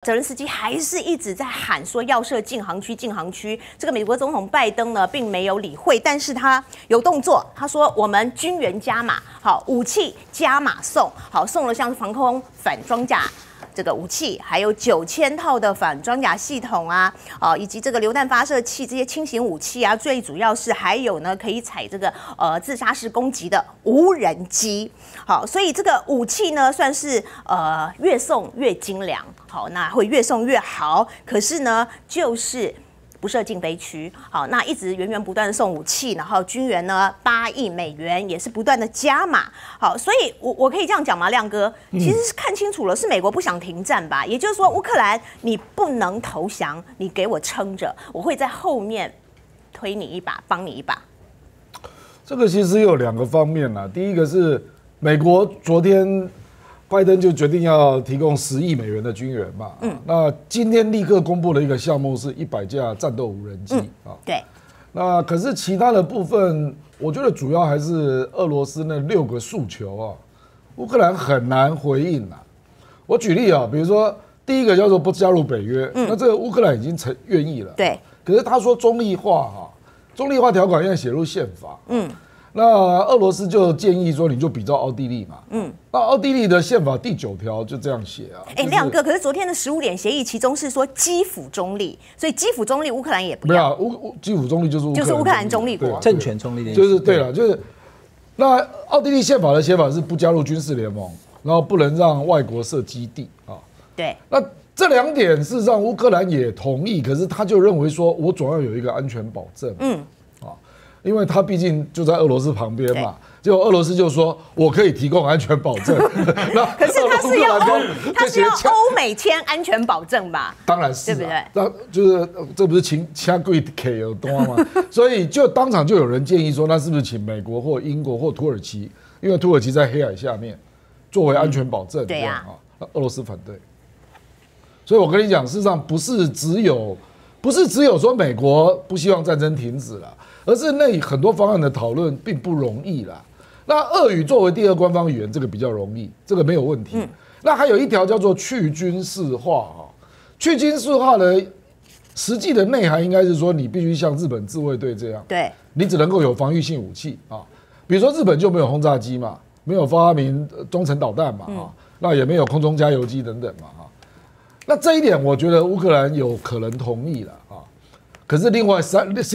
泽连斯基还是一直在喊说要设禁航区，禁航区。这个美国总统拜登呢，并没有理会，但是他有动作，他说我们军援加码，好，武器加码送，好，送了像防空反装甲。这个武器，还有9000套的反装甲系统啊，以及这个榴弹发射器这些轻型武器啊，最主要是还有呢可以采这个自杀式攻击的无人机。好，所以这个武器呢算是越送越精良，好，那会越送越好。可是呢，就是不设禁飞区，好，那一直源源不断的送武器，然后军援呢8亿美元也是不断的加码，好，所以我可以这样讲吗，亮哥？其实是看清楚了，是美国不想停战吧？也就是说，乌克兰你不能投降，你给我撑着，我会在后面推你一把，帮你一把。 这个其实有2个方面啦，第一个是美国昨天。拜登就决定要提供10亿美元的军援嘛，那今天立刻公布了一个项目，是100架战斗无人机啊。 对。 那可是其他的部分，我觉得主要还是俄罗斯那6个诉求啊，乌克兰很难回应啊。我举例啊，比如说第一个叫做不加入北约，那这个乌克兰已经愿意了， 对。 可是他说中立化哈，中立化条款要写入宪法，那俄罗斯就建议说，你就比照奥地利嘛。那奥地利的宪法第9条就这样写啊。 亮哥，可是昨天的15点协议，其中是说基辅中立，所以基辅中立，乌克兰也不要。 基辅中立就是乌克兰中立国， 政权中立。 就是对了，就是那奥地利宪法的写法是不加入军事联盟，然后不能让外国设基地啊。 对。 那这2点事实上乌克兰也同意，可是他就认为说我总要有一个安全保证。因为他毕竟就在俄罗斯旁边嘛，结果俄罗斯就说我可以提供安全保证， 可是他是要欧美签安全保证吧？ 当然是， 对不对？ 那就是这不是掐贵 K 有多吗？所以就当场就有人建议说，那是不是请美国或英国或土耳其？因为土耳其在黑海下面，作为安全保证， 对呀。 那俄罗斯反对，所以我跟你讲，事实上不是只有说美国不希望战争停止了。而是那很多方案的讨论并不容易啦。那俄语作为第2官方语言，这个比较容易，这个没有问题。那还有一条叫做去军事化哈，去军事化的实际的内涵应该是说，你必须像日本自卫队这样， 对， 你只能够有防御性武器啊，比如说日本就没有轰炸机嘛，没有发明中程导弹嘛，那也没有空中加油机等等嘛，那这一点我觉得乌克兰有可能同意了啊。可是另外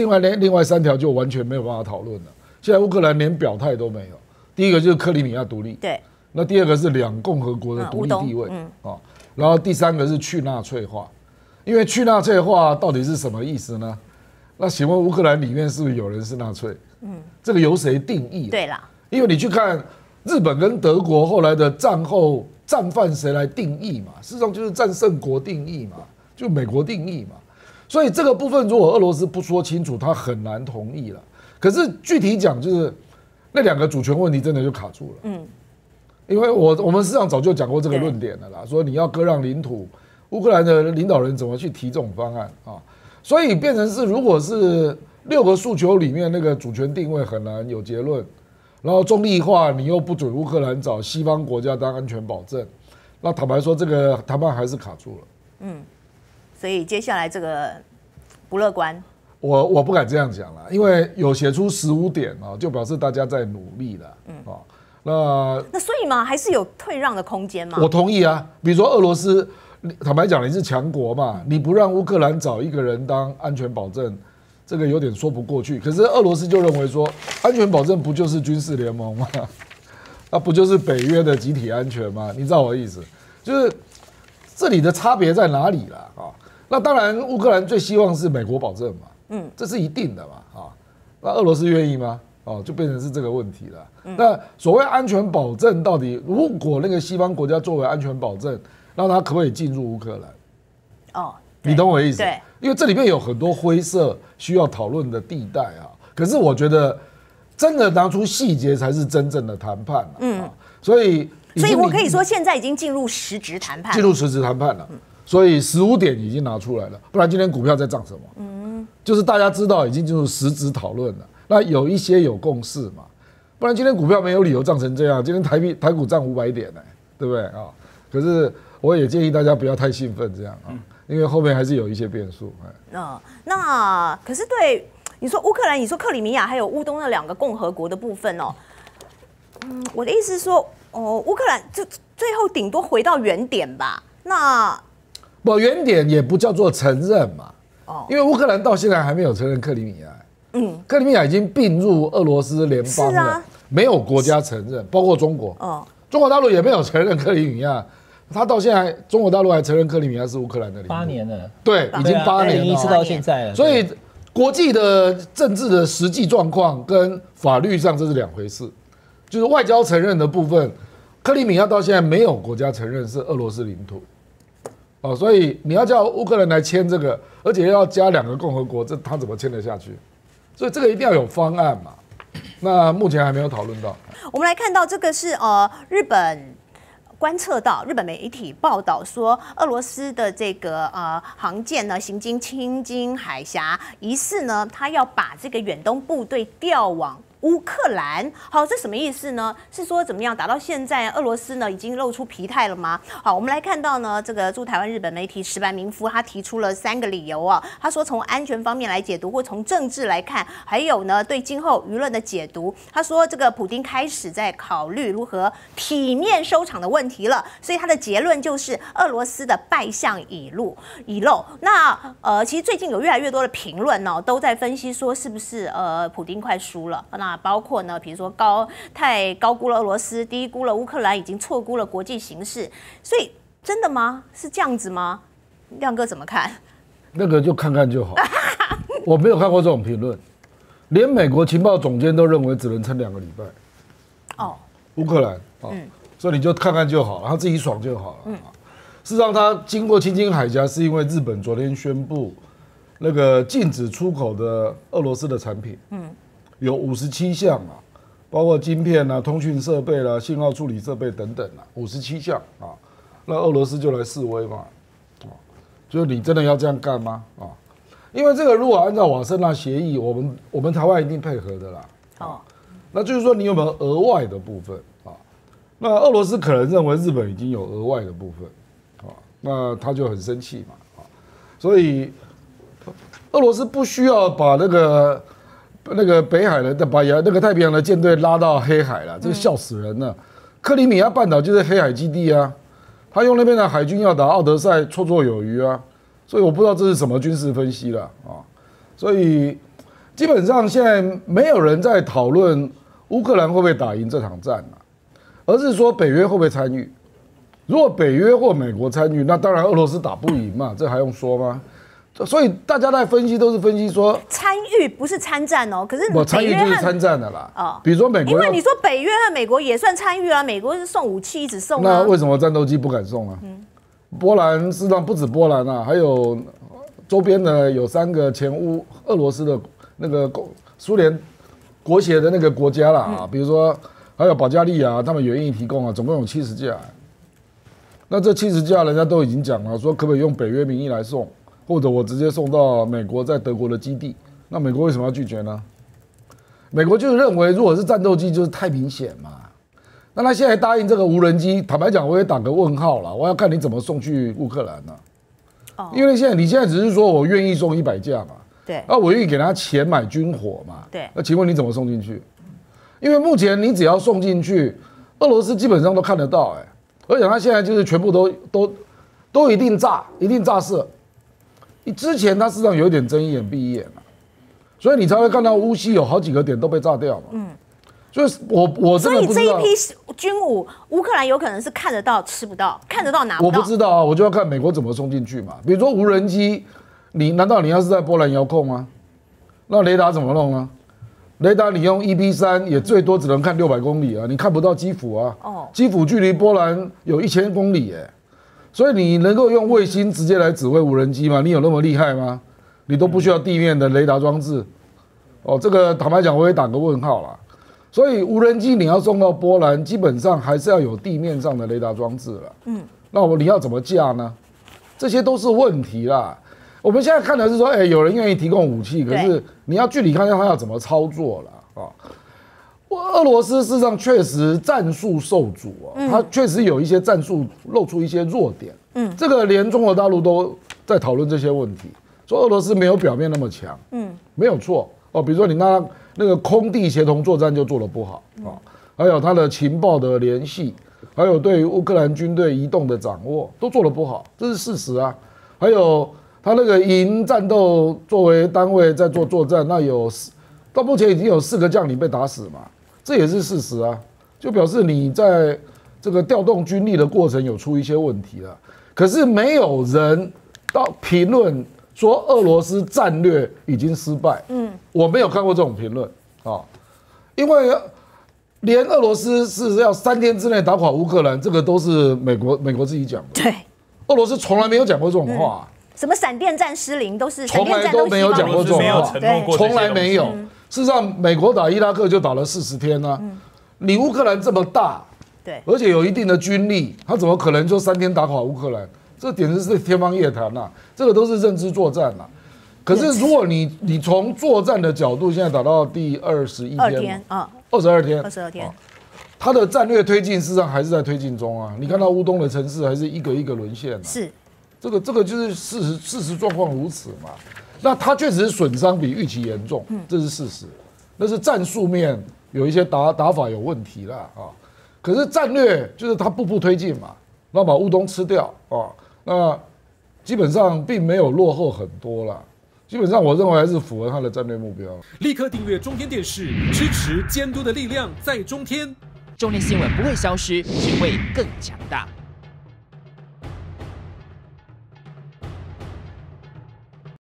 3条就完全没有办法讨论了。现在乌克兰连表态都没有。第一个就是克里米亚独立， 对。 那第2个是2共和国的独立地位，然后第3个是去纳粹化。因为去纳粹化到底是什么意思呢？那请问乌克兰里面是不是有人是纳粹？这个由谁定义？ 对啦， 因为你去看日本跟德国后来的战后战犯谁来定义嘛？事实上就是战胜国定义嘛，就美国定义嘛。所以这个部分如果俄罗斯不说清楚，他很难同意了。可是具体讲，就是那2个主权问题真的就卡住了。因为我们事实上早就讲过这个论点了啦，说你要割让领土，乌克兰的领导人怎么去提这种方案啊？所以变成是，如果是6个诉求里面那个主权定位很难有结论，然后中立化你又不准乌克兰找西方国家当安全保证，那坦白说，这个谈判还是卡住了。 所以接下来这个不乐观。 我不敢这样讲了，因为有写出15点啊，就表示大家在努力了。那所以嘛，还是有退让的空间嘛？ 我同意啊。比如说俄罗斯，坦白讲，你是强国嘛，你不让乌克兰找一个人当安全保证，这个有点说不过去。可是俄罗斯就认为说，安全保证不就是军事联盟吗？那不就是北约的集体安全吗？你知道我的意思？就是这里的差别在哪里啦？那当然，乌克兰最希望是美国保证嘛，这是一定的嘛，那俄罗斯愿意吗？就变成是这个问题了。那所谓安全保证，到底如果那个西方国家作为安全保证，那他可不可以进入乌克兰？你懂我的意思？ 对， 因为这里面有很多灰色需要讨论的地带啊。可是我觉得，真的拿出细节才是真正的谈判所以我可以说，现在已经进入实质谈判， 了。所以15点已经拿出来了，不然今天股票在涨什么？就是大家知道已经进入实质讨论了。那有一些有共识嘛，不然今天股票没有理由涨成这样。今天台股涨500点对不对啊？可是我也建议大家不要太兴奋这样啊，因为后面还是有一些变数。 那可是对你说乌克兰，你说克里米亚还有乌东那2个共和国的部分哦，我的意思是说，乌克兰就最后顶多回到原点吧？那不，原点也不叫做承认嘛，因为乌克兰到现在还没有承认克里米亚。克里米亚已经并入俄罗斯联邦了，没有国家承认，包括中国。中国大陆也没有承认克里米亚，他到现在中国大陆还承认克里米亚是乌克兰的领土。 8年了， 对，已经8年了， 2014到现在了。 所以国际的政治的实际状况跟法律上这是2回事，就是外交承认的部分，克里米亚到现在没有国家承认是俄罗斯领土。所以你要叫乌克兰来签这个，而且要加2个共和国，这他怎么签得下去？所以这个一定要有方案嘛。那目前还没有讨论到。 我们来看到这个是日本观测到，日本媒体报道说，俄罗斯的这个航舰呢行经青津海峡，疑似呢他要把这个远东部队调往乌克兰。好，这什么意思呢？是说怎么样？打到现在，俄罗斯呢已经露出疲态了吗？好，我们来看到呢，这个驻台湾日本媒体石坂民夫他提出了3个理由啊。他说从安全方面来解读，或从政治来看，还有呢对今后舆论的解读。他说这个普丁开始在考虑如何体面收场的问题了。所以他的结论就是俄罗斯的败相已露。那其实最近有越来越多的评论呢，都在分析说是不是普丁快输了。那包括呢，比如说太高估了俄罗斯，低估了乌克兰，已经错估了国际形势。所以真的吗？是这样子吗？亮哥怎么看？ 那个就看看就好。我没有看过这种评论，连美国情报总监都认为只能撑2个礼拜。乌克兰所以你就看看就好了，他自己爽就好了。事实上，他经过青津海峡是因为日本昨天宣布那个禁止出口的俄罗斯的产品。有57项啊，包括晶片啊、通讯设备啦、信号处理设备等等啊，57项啊。那俄罗斯就来示威嘛，就是你真的要这样干吗？因为这个如果按照瓦森纳协议，我们台湾一定配合的啦。那就是说你有没有额外的部分啊？那俄罗斯可能认为日本已经有额外的部分那他就很生气嘛所以俄罗斯不需要把那个北海的把那个太平洋的舰队拉到黑海了，这个笑死人了。克里米亚半岛就是黑海基地啊，他用那边的海军要打奥德赛绰绰有余啊，所以我不知道这是什么军事分析了所以基本上现在没有人在讨论乌克兰会不会打赢这场战而是说北约会不会参与。如果北约或美国参与，那当然俄罗斯打不赢嘛，这还用说吗？所以大家在分析都是分析说参与不是参战可是我参与就是参战的啦。比如说美国， 因为你说北约和美国也算参与啊，美国是送武器一直送那为什么战斗机不敢送啊？波兰事实上不止波兰啊，还有周边的有3个前俄罗斯的那个苏联国协的那个国家啦比如说还有保加利亚，他们也愿意提供总共有70架。那这70架人家都已经讲了，说可不可以用北约名义来送。或者我直接送到美国在德国的基地，那美国为什么要拒绝呢？美国就是认为如果是战斗机就是太明显嘛。那他现在答应这个无人机，坦白讲我也打个问号啦，我要看你怎么送去乌克兰因为你现在只是说我愿意送100架嘛， 对， 我愿意给他钱买军火嘛， 对， 那请问你怎么送进去？因为目前你只要送进去，俄罗斯基本上都看得到而且他现在就是全部都一定炸射。之前它事实上有一点睁一眼闭一眼所以你才会看到乌西有好几个点都被炸掉嘛。所以我真的不知道。 所以这一批军武，乌克兰有可能是看得到吃不到，看得到拿不到。 我不知道我就要看美国怎么送进去嘛。比如说无人机，难道你要是在波兰遥控吗？那雷达怎么弄呢？雷达你用 EP3也最多只能看600公里你看不到基辅啊。基辅距离波兰有1000公里所以你能够用卫星直接来指挥无人机吗？你有那么厉害吗？你都不需要地面的雷达装置。这个坦白讲我也打个问号啦。所以无人机你要送到波兰，基本上还是要有地面上的雷达装置了。那你要怎么架呢？这些都是问题啦。我们现在看的是说，有人愿意提供武器，可是你要具体看看他要怎么操作啦。 俄罗斯事实上确实战术受阻它确实有一些战术露出一些弱点。这个连中国大陆都在讨论这些问题，说俄罗斯没有表面那么强。没有错比如说你那个空地协同作战就做得不好还有它的情报的联系，还有对于乌克兰军队移动的掌握都做得不好，这是事实啊。还有他那个营战斗作为单位在做作战，那到目前已经有4个将领被打死嘛，这也是事实啊，就表示你在这个调动军力的过程有出一些问题了。可是没有人到评论说俄罗斯战略已经失败，我没有看过这种评论因为连俄罗斯是要3天之内打垮乌克兰，这个都是美国自己讲的。 对， 俄罗斯从来没有讲过这种话。 什么闪电战失灵都是从来都没有讲过这种话，从来没有。事实上，美国打伊拉克就打了40天啊。你乌克兰这么大， 对， 而且有一定的军力，他怎么可能就3天打垮乌克兰？这简直是天方夜谭呐！这个都是认知作战呐。可是如果你从作战的角度，现在打到第21天，22天，他的战略推进事实上还是在推进中啊。你看到乌东的城市还是一个一个沦陷是。 这个就是事实状况如此嘛。那它确实损伤比预期严重，这是事实。那是战术面有一些打法有问题啦可是战略就是它步步推进嘛，然后把乌东吃掉那基本上并没有落后很多啦。基本上我认为还是符合它的战略目标。 立刻订阅中天电视，支持监督的力量在中天。 中天新闻不会消失，只会更强大。